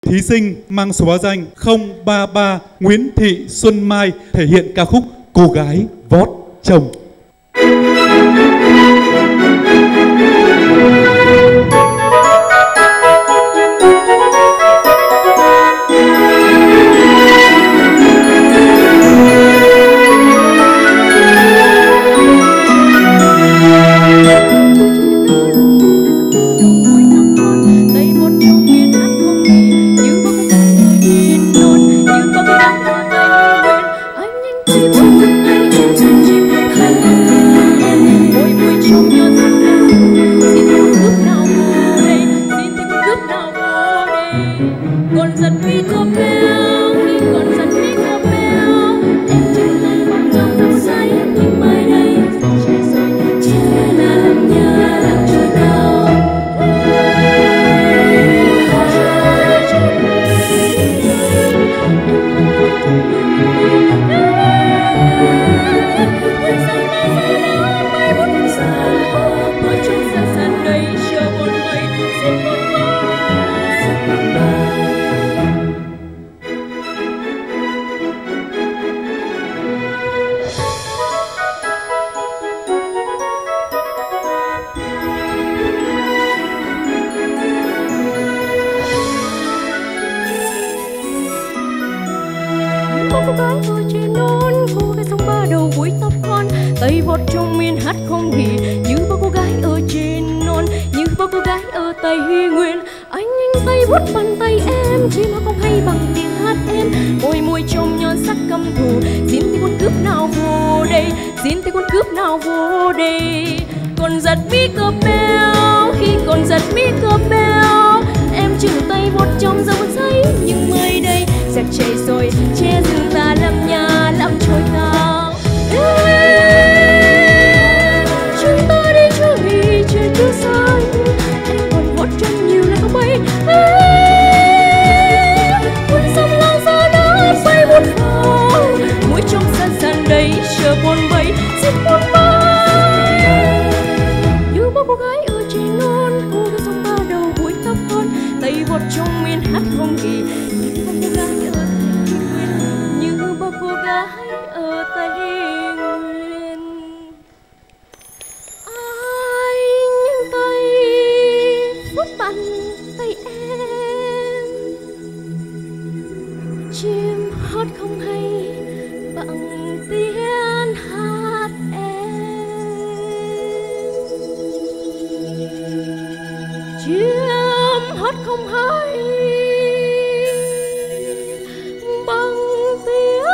Thí sinh mang số báo danh 033 Nguyễn Thị Xuân Mai thể hiện ca khúc Cô Gái Vót Chồng. Tay vót trong miền hát không hỉ như bao cô gái ở trên non, như bao cô gái ở Tây Nguyên. Anh tay vuốt bàn tay em, chỉ mà không hay bằng tiếng hát em. Môi môi trong nhon sắc căm thù, xin thì con cướp nào vô đây, xin thì con cướp nào vô đây. Còn giật mi cờ beo, khi còn giật mi cờ beo, em chừng tay vuốt trong dòng giấy. Nhưng mai đây giặc chạy rồi, che rừng ta làm nhà làm trôi cao. Chúng ta đi cho nghỉ trời chưa sáng, anh còn vót trong nhiều là không bay. Cuốn sông lao ra đã bay buốt vào, mũi trong sàn sàn đầy chờ buồn bay, xin buồn bay. Như bao cô gái ở trên non, cô gái sông ba đầu búi tóc con, tay vót trong miền hát không nghỉ. Như bao cô gái ở Tây Nguyên, anh tay vuốt bàn tay em, chim hót không hay bằng tiếng hát em, chim hót không hay bằng tiếng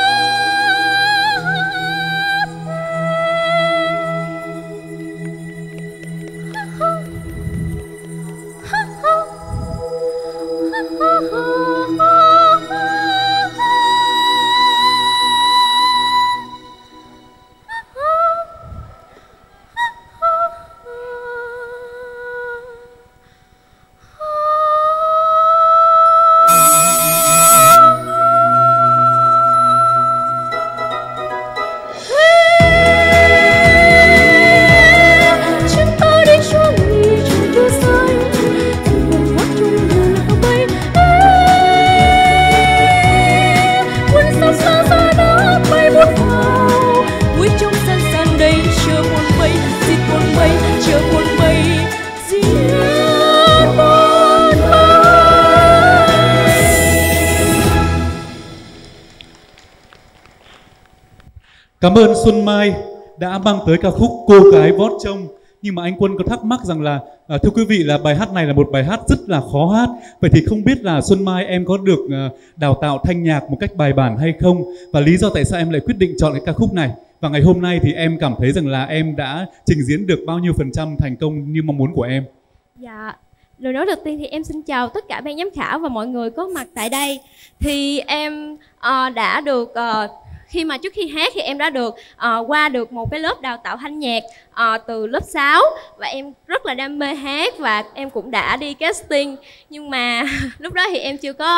Cảm ơn Xuân Mai đã mang tới ca khúc Cô Gái Vót Chồng. Nhưng mà anh Quân có thắc mắc rằng là thưa quý vị, là bài hát này là một bài hát rất là khó hát. Vậy thì không biết là Xuân Mai em có được đào tạo thanh nhạc một cách bài bản hay không? Và lý do tại sao em lại quyết định chọn cái ca khúc này? Và ngày hôm nay thì em cảm thấy rằng là em đã trình diễn được bao nhiêu % thành công như mong muốn của em? Dạ, lời nói đầu tiên thì em xin chào tất cả ban giám khảo và mọi người có mặt tại đây. Thì em đã được khi mà trước khi hát thì em đã được qua được một cái lớp đào tạo thanh nhạc từ lớp 6 và em rất là đam mê hát và em cũng đã đi casting, nhưng mà lúc đó thì em chưa có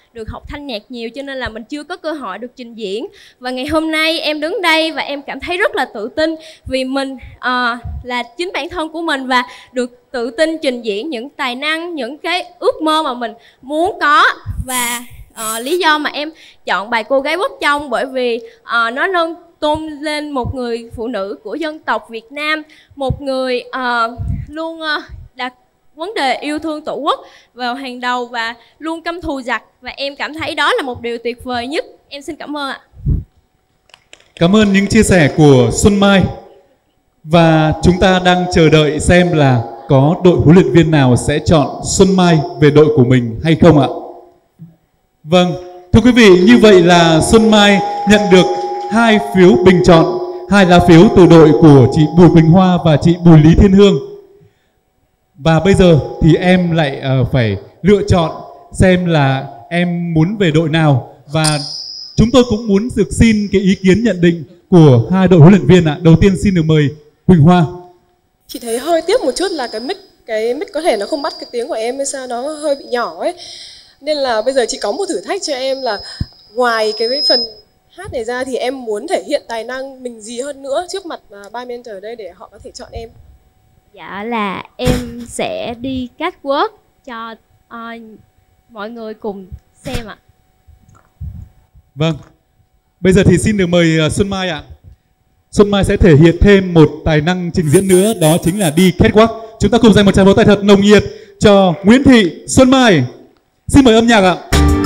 được học thanh nhạc nhiều, cho nên là mình chưa có cơ hội được trình diễn. Và ngày hôm nay em đứng đây và em cảm thấy rất là tự tin vì mình là chính bản thân của mình và được tự tin trình diễn những tài năng, những cái ước mơ mà mình muốn có. Và lý do mà em chọn bài Cô Gái Bốc Trong bởi vì nó nâng tôn lên một người phụ nữ của dân tộc Việt Nam, một người luôn đặt vấn đề yêu thương Tổ quốc vào hàng đầu và luôn căm thù giặc. Và em cảm thấy đó là một điều tuyệt vời nhất. Em xin cảm ơn ạ. Cảm ơn những chia sẻ của Xuân Mai. Và chúng ta đang chờ đợi xem là có đội huấn luyện viên nào sẽ chọn Xuân Mai về đội của mình hay không ạ? Vâng, thưa quý vị, như vậy là Xuân Mai nhận được 2 phiếu bình chọn, 2 lá phiếu từ đội của chị Bùi Quỳnh Hoa và chị Bùi Lý Thiên Hương. Và bây giờ thì em lại phải lựa chọn xem là em muốn về đội nào. Và chúng tôi cũng muốn được xin cái ý kiến nhận định của 2 đội huấn luyện viên ạ. Đầu tiên xin được mời Quỳnh Hoa. Chị thấy hơi tiếc một chút là cái mic có thể nó không bắt cái tiếng của em hay sao, nó hơi bị nhỏ ấy. Nên là bây giờ chị có một thử thách cho em là ngoài cái phần hát này ra thì em muốn thể hiện tài năng mình gì hơn nữa trước mặt ba mentor ở đây để họ có thể chọn em. Dạ là em sẽ đi catwalk cho mọi người cùng xem ạ. Vâng, bây giờ thì xin được mời Xuân Mai ạ. Xuân Mai sẽ thể hiện thêm một tài năng trình diễn nữa, đó chính là đi catwalk. Chúng ta cùng dành một tràng vỗ tay thật nồng nhiệt cho Nguyễn Thị Xuân Mai. Xin mời âm nhạc ạ.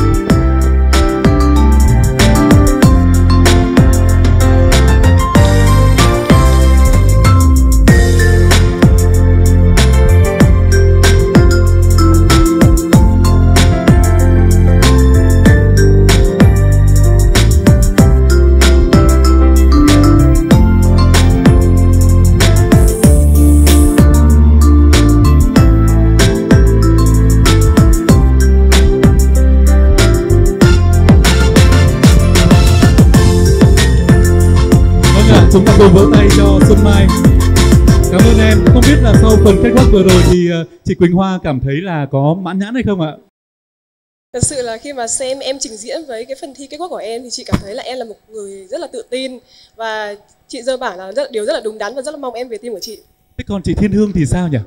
Chúng ta cùng vỗ tay cho Xuân Mai. Cảm ơn em. Không biết là sau phần catwalk vừa rồi thì chị Quỳnh Hoa cảm thấy là có mãn nhãn hay không ạ? Thật sự là khi mà xem em trình diễn với cái phần thi catwalk của em thì chị cảm thấy là em là một người rất là tự tin. Và chị dơ bảo là điều rất là đúng đắn và rất là mong em về team của chị. Thế còn chị Thiên Hương thì sao nhỉ?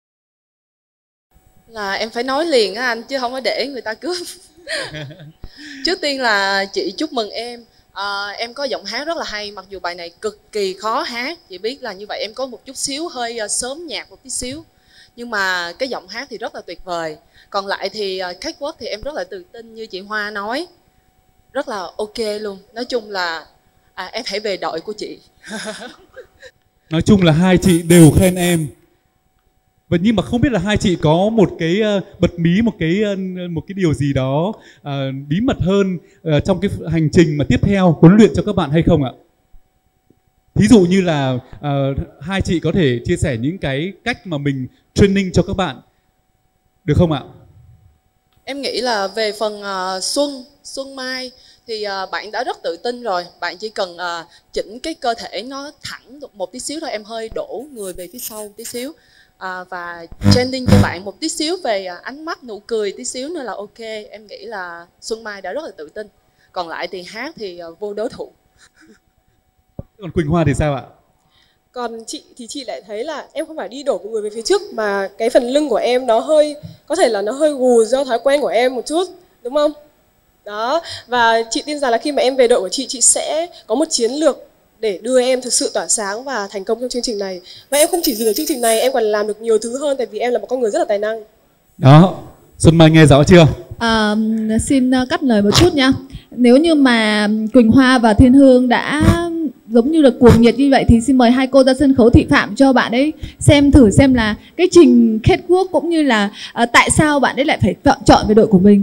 Là em phải nói liền á anh, chứ không có để người ta cướp. Trước tiên là chị chúc mừng em. Em có giọng hát rất là hay, mặc dù bài này cực kỳ khó hát. Chị biết là như vậy, em có một chút xíu hơi sớm nhạc một tí xíu. Nhưng mà cái giọng hát thì rất là tuyệt vời. Còn lại thì catwalk thì em rất là tự tin như chị Hoa nói. Rất là ok luôn. Nói chung là em hãy về đội của chị. Nói chung là 2 chị đều khen em. Và nhưng mà không biết là 2 chị có một cái bật mí một cái điều gì đó bí mật hơn trong cái hành trình mà tiếp theo huấn luyện cho các bạn hay không ạ? Thí dụ như là 2 chị có thể chia sẻ những cái cách mà mình training cho các bạn được không ạ? Em nghĩ là về phần Xuân Mai thì bạn đã rất tự tin rồi. Bạn chỉ cần chỉnh cái cơ thể nó thẳng một tí xíu thôi. Em hơi đổ người về phía sau tí xíu. Và training cho bạn một tí xíu về ánh mắt, nụ cười tí xíu nữa là ok. Em nghĩ là Xuân Mai đã rất là tự tin. Còn lại thì hát thì vô đối thủ. Còn Quỳnh Hoa thì sao ạ? Còn chị thì chị lại thấy là em không phải đi đổ một người về phía trước, mà cái phần lưng của em nó hơi, có thể là nó hơi gù do thói quen của em một chút, đúng không? Đó, và chị tin rằng là khi mà em về đội của chị sẽ có một chiến lược để đưa em thực sự tỏa sáng và thành công trong chương trình này. Và em không chỉ dừng ở chương trình này, em còn làm được nhiều thứ hơn, tại vì em là một con người rất là tài năng. Đó, Xuân Mai nghe rõ chưa? Xin cắt lời một chút nha. Nếu như mà Quỳnh Hoa và Thiên Hương đã giống như là cuồng nhiệt như vậy thì xin mời 2 cô ra sân khấu thị phạm cho bạn ấy xem thử xem là cái trình catwalk cũng như là tại sao bạn ấy lại phải chọn về đội của mình.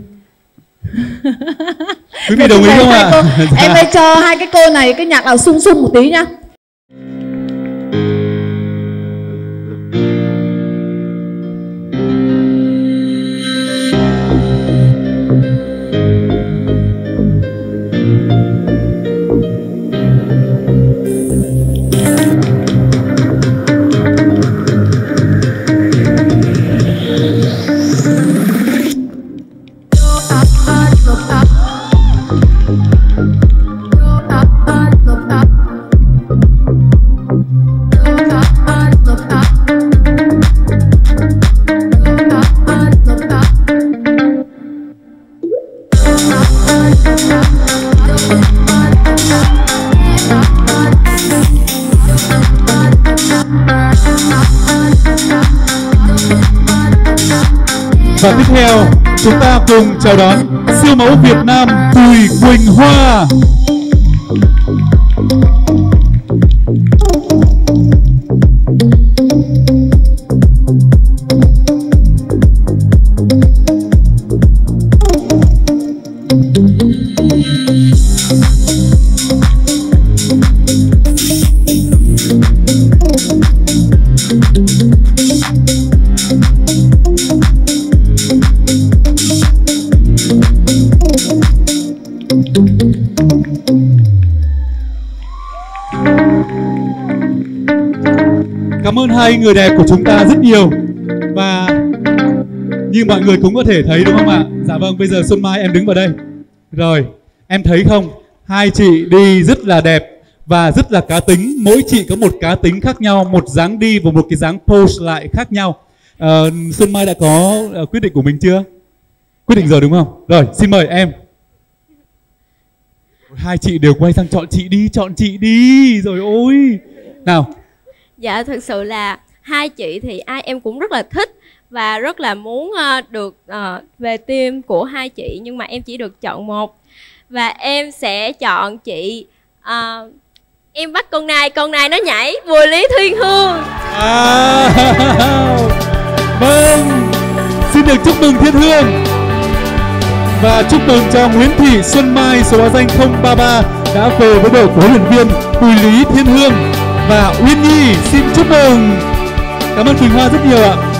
Quý vị đồng ý không ạ? Em hãy cho 2 cái cô này cái nhạc nào sung sung một tí nhá. Và tiếp theo chúng ta cùng chào đón siêu mẫu Việt Nam Bùi Quỳnh Hoa. Cảm ơn hai người đẹp của chúng ta rất nhiều. Và như mọi người cũng có thể thấy đúng không ạ? Dạ vâng, bây giờ Xuân Mai em đứng vào đây. Rồi, em thấy không? Hai chị đi rất là đẹp và rất là cá tính. Mỗi chị có một cá tính khác nhau, một dáng đi và một cái dáng pose lại khác nhau. Xuân Mai đã có quyết định của mình chưa? Quyết định rồi đúng không? Rồi, xin mời em. Hai chị đều quay sang chọn chị đi. Rồi ôi. Nào. Dạ thực sự là hai chị thì ai em cũng rất là thích và rất là muốn được về team của hai chị, nhưng mà em chỉ được chọn một và em sẽ chọn chị em bắt con này nó nhảy, Bùi Lý Thiên Hương. Vâng, xin được chúc mừng Thiên Hương và chúc mừng cho Nguyễn Thị Xuân Mai số báo danh 033 đã về với đội của huấn luyện viên Bùi Lý Thiên Hương và Uyên Nhi. Xin chúc mừng. Cảm ơn Quỳnh Hoa rất nhiều ạ.